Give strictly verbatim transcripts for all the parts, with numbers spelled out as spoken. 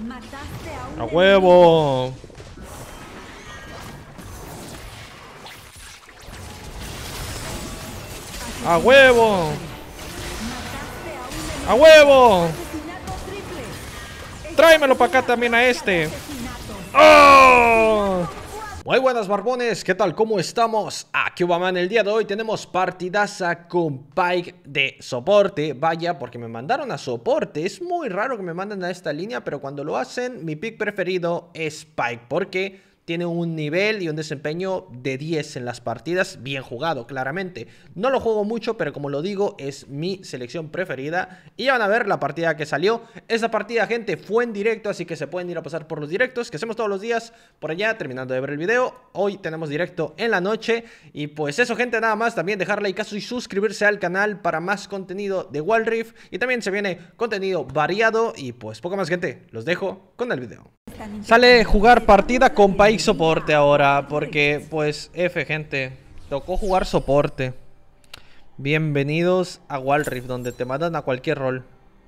¡A huevo! ¡A huevo! ¡A huevo! ¡Tráemelo para acá también a este! ¡Oh! Muy buenas barbones, ¿qué tal? ¿Cómo estamos? Aquí Ubaman. El día de hoy tenemos partidaza con Pyke de soporte. Vaya, porque me mandaron a soporte. Es muy raro que me manden a esta línea, pero cuando lo hacen, mi pick preferido es Pyke, porque tiene un nivel y un desempeño de diez en las partidas. Bien jugado, claramente. No lo juego mucho, pero como lo digo, es mi selección preferida. Y ya van a ver la partida que salió. Esta partida, gente, fue en directo, así que se pueden ir a pasar por los directos que hacemos todos los días por allá, terminando de ver el video. Hoy tenemos directo en la noche. Y pues eso, gente, nada más. También dejar like y suscribirse al canal para más contenido de Wild Rift. Y también se viene contenido variado. Y pues poco más, gente. Los dejo con el video. Sale jugar partida con Pyke soporte ahora, porque pues F, gente, tocó jugar soporte. Bienvenidos a Wild Rift, donde te mandan a cualquier rol.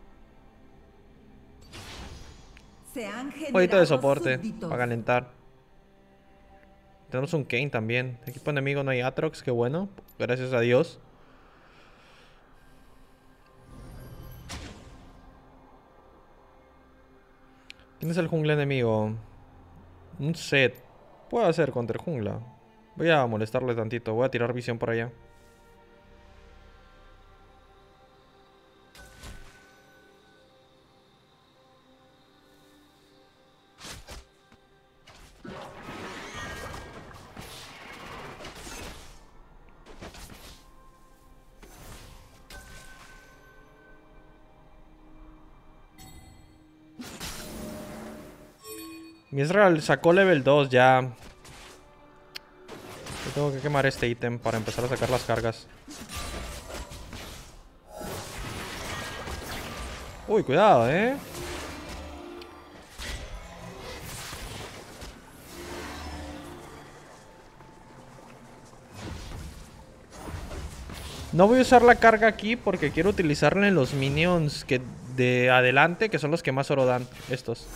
Un jueguito de soporte para calentar. Tenemos un Kayn también. Equipo enemigo no hay Aatrox, qué bueno, gracias a Dios. ¿Quién es el jungla enemigo? Un set. Puedo hacer contra el jungla. Voy a molestarle tantito. Voy a tirar visión por allá. Mi Ezreal sacó level dos ya. Yo tengo que quemar este ítem para empezar a sacar las cargas. Uy, cuidado, eh. No voy a usar la carga aquí porque quiero utilizarla en los minions que de adelante, que son los que más oro dan. Estos.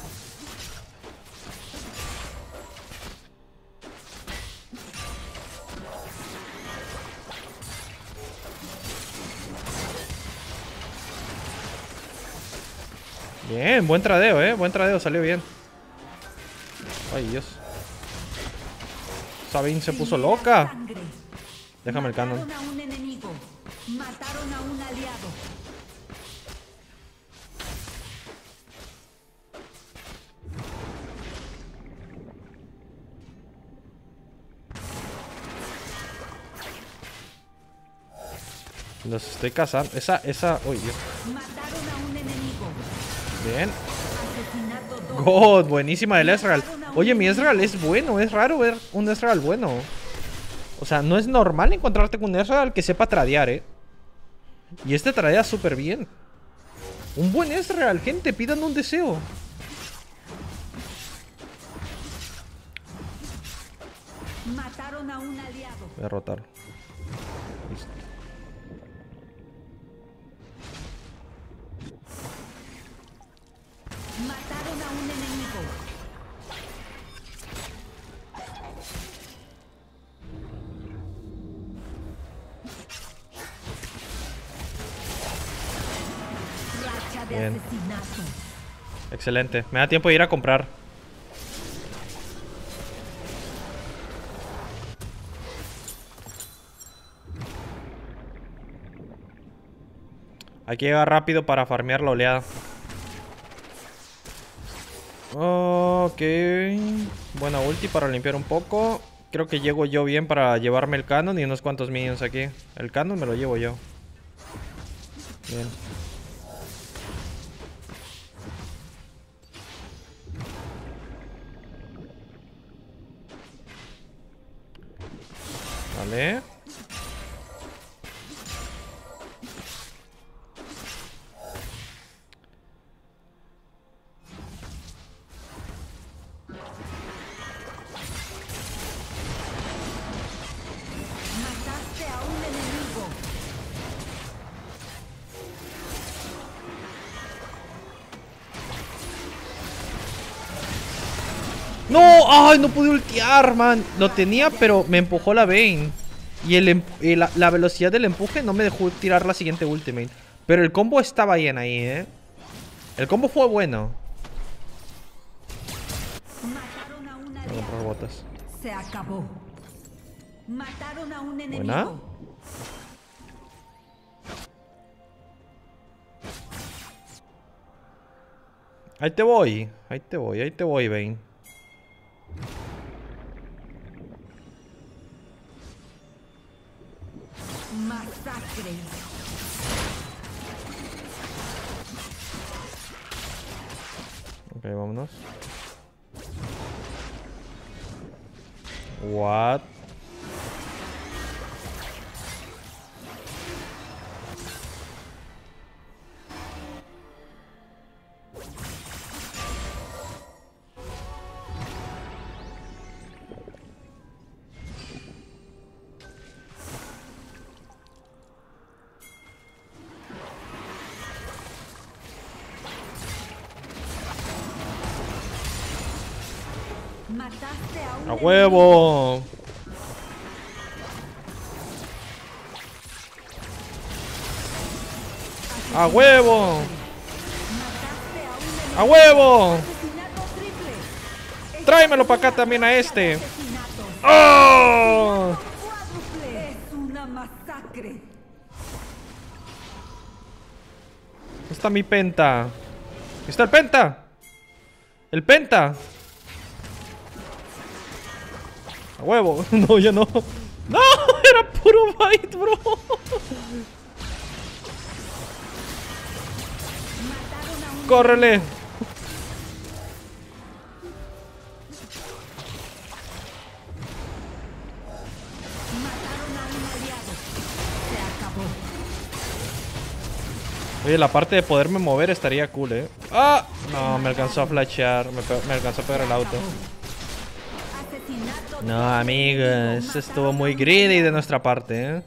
Bien, buen tradeo, eh. Buen tradeo, salió bien. Ay, Dios. Sabine se puso loca. Déjame el canon. Mataron a un aliado. Los estoy cazando. Esa, esa. Uy, Dios. Mataron a un enemigo. Bien. God, buenísima el Ezreal. Oye, mi Ezreal es bueno. Es raro ver un Ezreal bueno. O sea, no es normal encontrarte con un Ezreal que sepa tradear, eh. Y este tradea súper bien. Un buen Ezreal, gente. Pidan un deseo. Mataron a un aliado. Voy a rotar. Listo. Mataron a un enemigo. Racha de Bien. Asesinato. Excelente. Me da tiempo de ir a comprar. Hay que llegar rápido para farmear la oleada. Ok. Buena ulti para limpiar un poco. Creo que llego yo bien para llevarme el canon y unos cuantos minions aquí. El canon me lo llevo yo. Bien. Vale. ¡No! ¡Ay! No pude ultear, man. Lo tenía, pero me empujó la Vayne. Y el, y la, la velocidad del empuje no me dejó tirar la siguiente ultimate. Pero el combo estaba bien ahí, ¿eh? El combo fue bueno. Mataron a un Voy a comprar botas. Se acabó. Mataron a un enemigo. Buena. Ahí te voy. Ahí te voy, ahí te voy, Vayne. Masacre. Ok, vámonos. What? Mataste a un ¡A huevo! ¡A huevo! Mataste a un ¡A huevo! asesinato triple. ¡Tráemelo para acá también a este! Asesinato ¡Oh! cuádruple. Es una masacre. Está mi penta. ¿Está el penta? ¡El penta! ¡A huevo! No, ya no. ¡No! Era puro bait, bro. ¡Córrele! Mataron a un aliado. Se acabó. Oye, la parte de poderme mover estaría cool, ¿eh? ¡Ah! No, me alcanzó a flashear. Me, pe- me alcanzó a pegar el auto. Asesinato No, amigos. Eso estuvo muy greedy de nuestra parte, ¿eh?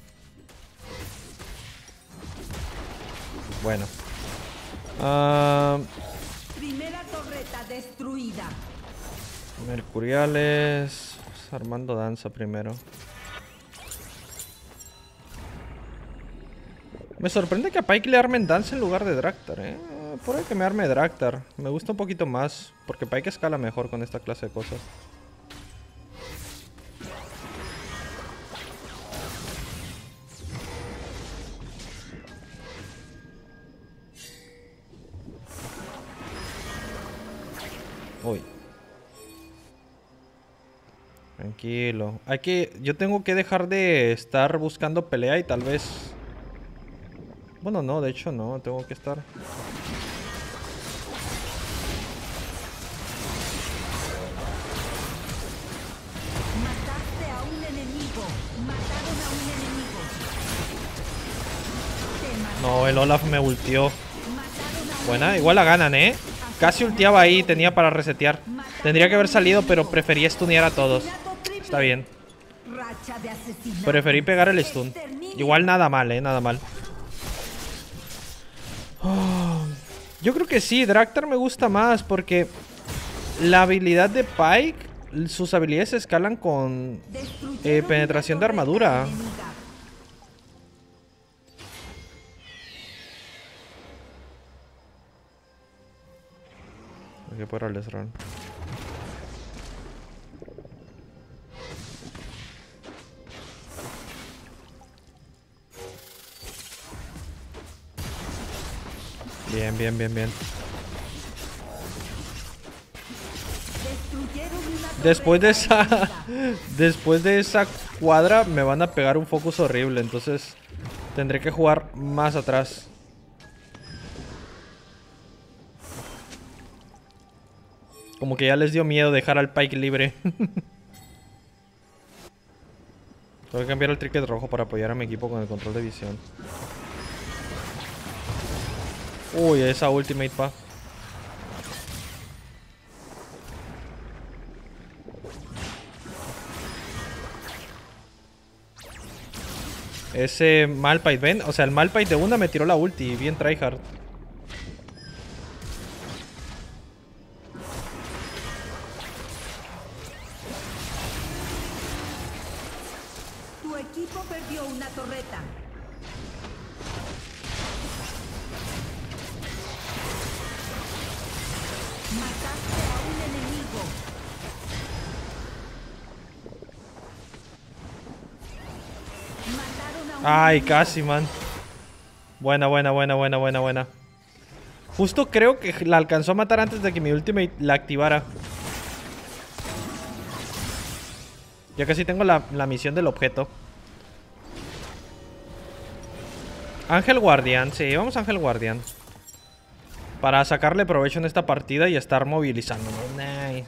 Bueno. Ah, Primera torreta destruida. Mercuriales. Pues, armando danza primero. Me sorprende que a Pyke le armen danza en lugar de Draktar, ¿eh? Por ahí que me arme Draktar. Me gusta un poquito más. Porque Pyke escala mejor con esta clase de cosas. Uy. Tranquilo. Hay que... Yo tengo que dejar de estar buscando pelea y tal vez... Bueno, no, de hecho no. Tengo que estar... Mataste a un enemigo. Mataron a un enemigo. Te mataron. No, el Olaf me ultió. Mataron a un Buena, igual la ganan, ¿eh? Casi ultiaba ahí, tenía para resetear. Tendría que haber salido, pero preferí stunear a todos. Está bien. racha de asesinato. Preferí pegar el stun. Igual nada mal, ¿eh? Nada mal. Oh, yo creo que sí, Draktar me gusta más porque la habilidad de Pyke, sus habilidades se escalan con eh, penetración de armadura. Hay que pararles, Ron. Bien, bien, bien, bien. Después de esa... Después de esa cuadra me van a pegar un focus horrible. Entonces tendré que jugar más atrás. Como que ya les dio miedo dejar al Pyke libre. Tengo que cambiar el trinket rojo para apoyar a mi equipo con el control de visión. Uy, esa ultimate, pa. Ese Malphite, ¿ven? O sea, el Malphite de una me tiró la ulti. Bien tryhard. Ay, casi, man. Buena, buena, buena, buena, buena, buena. Justo creo que la alcanzó a matar antes de que mi ultimate la activara. Ya casi tengo la, la misión del objeto. Ángel Guardián, sí, vamos a Ángel Guardián. Para sacarle provecho en esta partida y estar movilizándonos. Nice.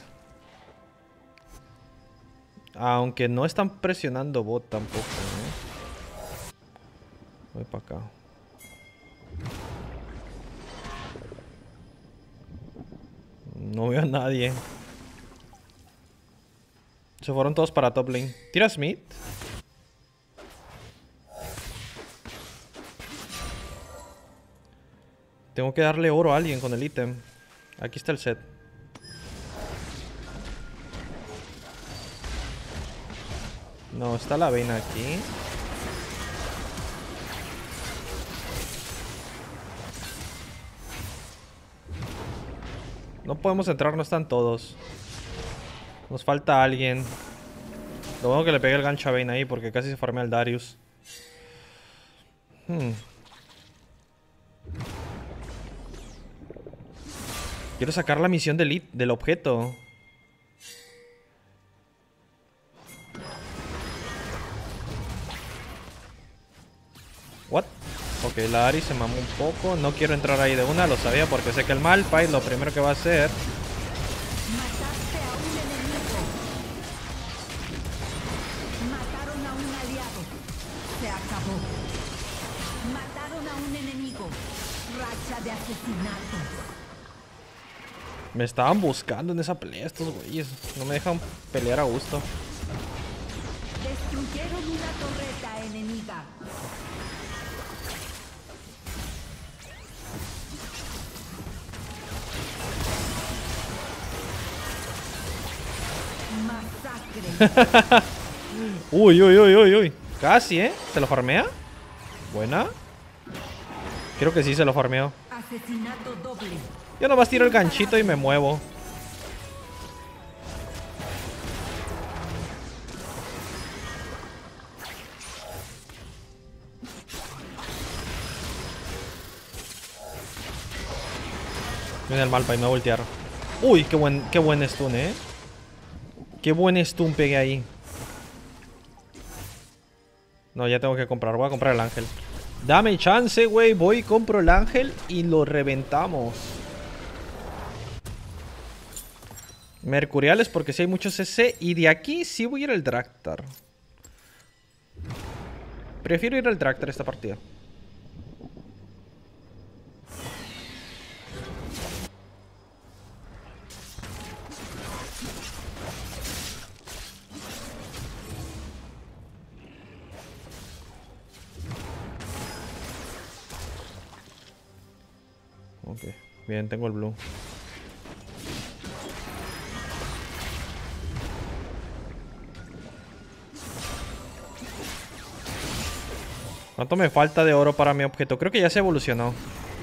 Aunque no están presionando bot tampoco, ¿eh? Voy para acá. No veo a nadie. Se fueron todos para top lane. Tira Smith. Tengo que darle oro a alguien con el ítem. Aquí está el set. No, está la Vayne aquí. No podemos entrar, no están todos. Nos falta alguien. Lo bueno que le pegue el gancho a Vayne ahí porque casi se farmea el Darius. Hmm. Quiero sacar la misión del, it del objeto. What? Ok, la Ahri se mamó un poco. No quiero entrar ahí de una, lo sabía porque sé que el Malphite lo primero que va a hacer. Mataste a un enemigo. Mataron a un aliado. Se acabó. Mataron a un enemigo. Racha de asesinatos. Me estaban buscando en esa pelea estos güeyes. No me dejan pelear a gusto. Destruyeron una torreta enemiga. Masacre. Uy, uy, uy, uy, uy. Casi, ¿eh? ¿Se lo farmea? Buena. Creo que sí se lo farmeó. Asesinato doble. Yo nomás tiro el ganchito y me muevo. Viene el Malphite, me va a voltear. Uy, qué buen, qué buen stun, eh. Qué buen stun pegué ahí. No, ya tengo que comprar. Voy a comprar el ángel. Dame chance, güey. Voy y compro el ángel y lo reventamos. Mercuriales porque sí hay muchos C C. Y de aquí sí voy a ir al Draktar. Prefiero ir al Draktar esta partida. Ok, bien, tengo el blue. ¿Cuánto me falta de oro para mi objeto? Creo que ya se evolucionó.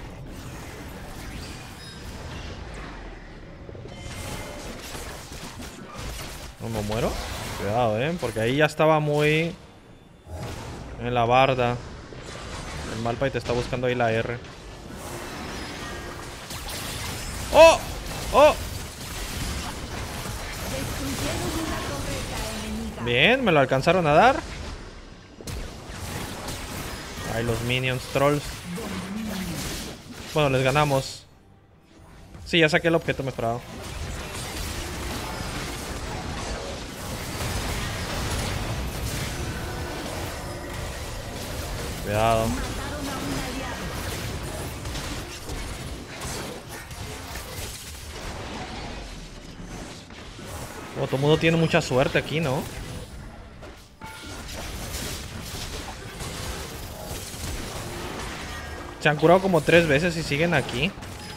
No me muero. Cuidado, eh, porque ahí ya estaba muy en la barda. El Malphite está buscando ahí la R. ¡Oh! ¡Oh! Destruyeron una torreta enemiga. Bien, me lo alcanzaron a dar. Ay, los minions, trolls. Bueno, les ganamos. Sí, ya saqué el objeto mejorado. Cuidado. Mataron a un aliado. Oh, todo el mundo tiene mucha suerte aquí, ¿no? Se han curado como tres veces y siguen aquí.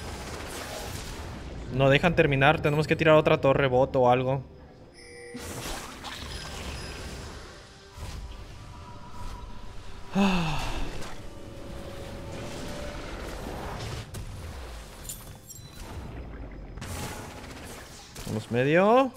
No dejan terminar. Tenemos que tirar otra torre bot o algo. Vamos medio.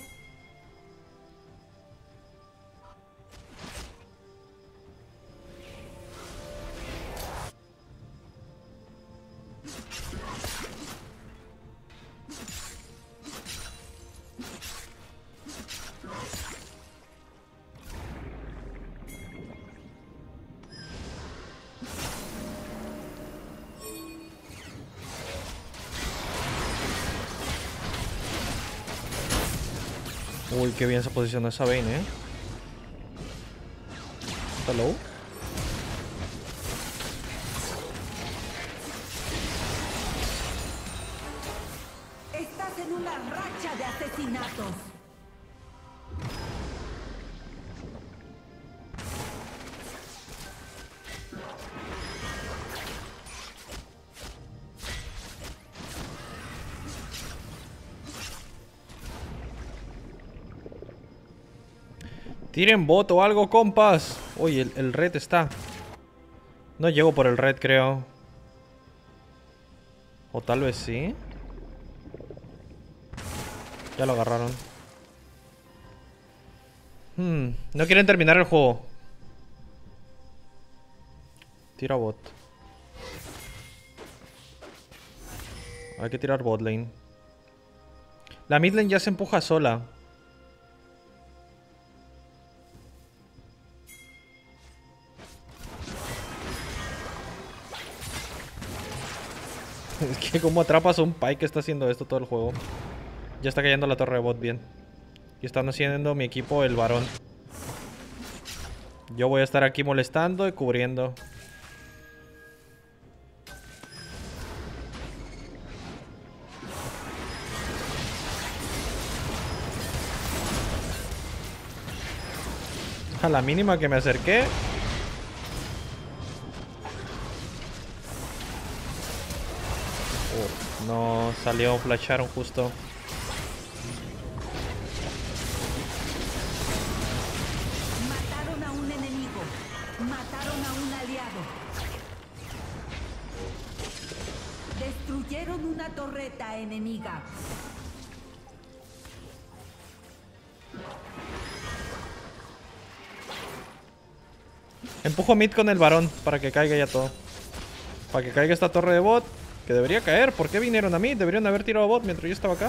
Uy, qué bien se posicionó esa Vayne, eh. ¿Está low? Estás en una racha de asesinatos. Tiren bot o algo, compas. Uy, el, el red está. No llego por el red, creo. O tal vez sí. Ya lo agarraron. Hmm, no quieren terminar el juego. Tira bot. Hay que tirar bot lane. La mid lane ya se empuja sola. Es que como atrapas a un Pyke que está haciendo esto todo el juego. Ya está cayendo la torre de bot bien. Y están haciendo mi equipo el varón. Yo voy a estar aquí molestando y cubriendo. A la mínima que me acerqué. Oh, no, salió, flasharon justo. Mataron a un enemigo. Mataron a un aliado. Destruyeron una torreta enemiga. Empujo mid con el varón para que caiga ya todo. Para que caiga esta torre de bot. Que debería caer. ¿Por qué vinieron a mí? Deberían haber tirado bot mientras yo estaba acá.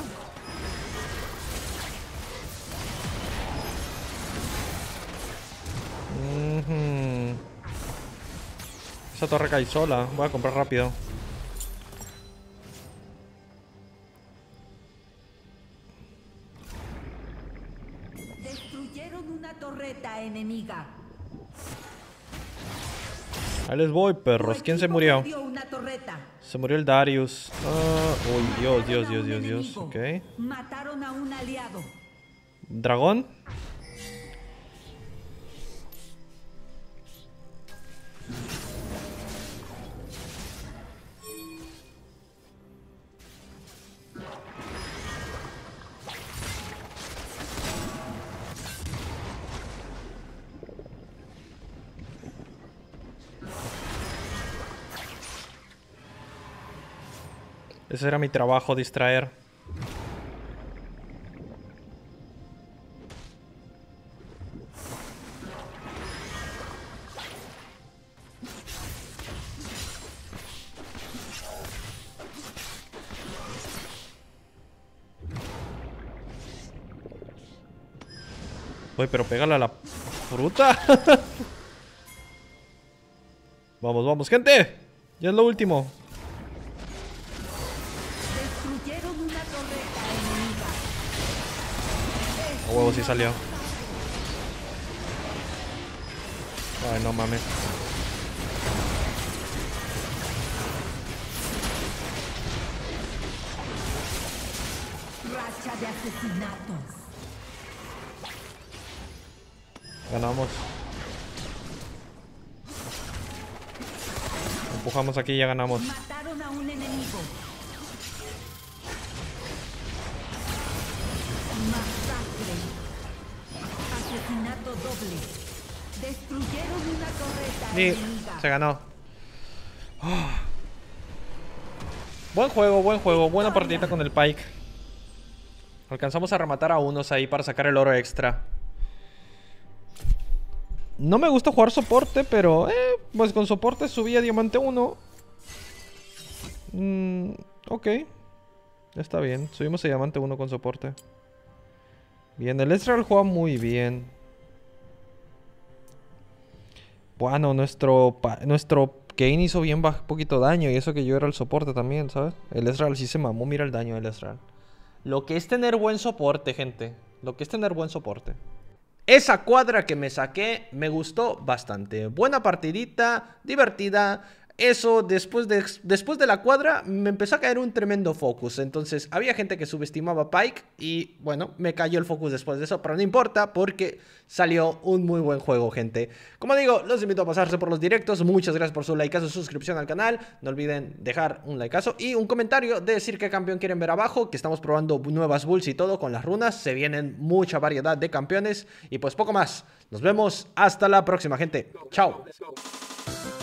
Mm-hmm. Esa torre cae sola. Voy a comprar rápido. Destruyeron una torreta enemiga. Ahí les voy, perros. ¿Quién se murió? Se murió el Darius. Uh, uy, Dios, Dios, Dios, Dios, Dios. Ok. Mataron a un aliado. ¿Dragón? Ese era mi trabajo, distraer. Uy, pero pégale a la fruta. Vamos, vamos, gente. Ya es lo último. Destruyeron una torreta enemiga. A huevo, sí salió. Ay, no mames. Racha de asesinatos. Ganamos. Empujamos aquí y ya ganamos. Mataron a un enemigo. Masacre. Asesinato doble. Destruyeron una torreta Sí, enemiga. se ganó. Oh. Buen juego, buen juego. Buena partidita con el Pyke. Alcanzamos a rematar a unos ahí para sacar el oro extra. No me gusta jugar soporte, pero... Eh, pues con soporte subí a Diamante uno. Mm, ok. Está bien. Subimos a Diamante uno con soporte. Bien, el Ezreal juega muy bien. Bueno, nuestro... Nuestro Kayn hizo bien poquito daño. Y eso que yo era el soporte también, ¿sabes? El Ezreal sí se mamó. Mira el daño del Ezreal. Lo que es tener buen soporte, gente. Lo que es tener buen soporte. Esa cuadra que me saqué me gustó bastante. Buena partidita, divertida. Eso, después de, después de la cuadra, me empezó a caer un tremendo focus. Entonces, había gente que subestimaba a Pyke y, bueno, me cayó el focus después de eso. Pero no importa porque salió un muy buen juego, gente. Como digo, los invito a pasarse por los directos. Muchas gracias por su likeazo, suscripción al canal. No olviden dejar un likeazo y un comentario de decir qué campeón quieren ver abajo. Que estamos probando nuevas bulls y todo con las runas. Se vienen mucha variedad de campeones. Y pues poco más. Nos vemos hasta la próxima, gente. Chao.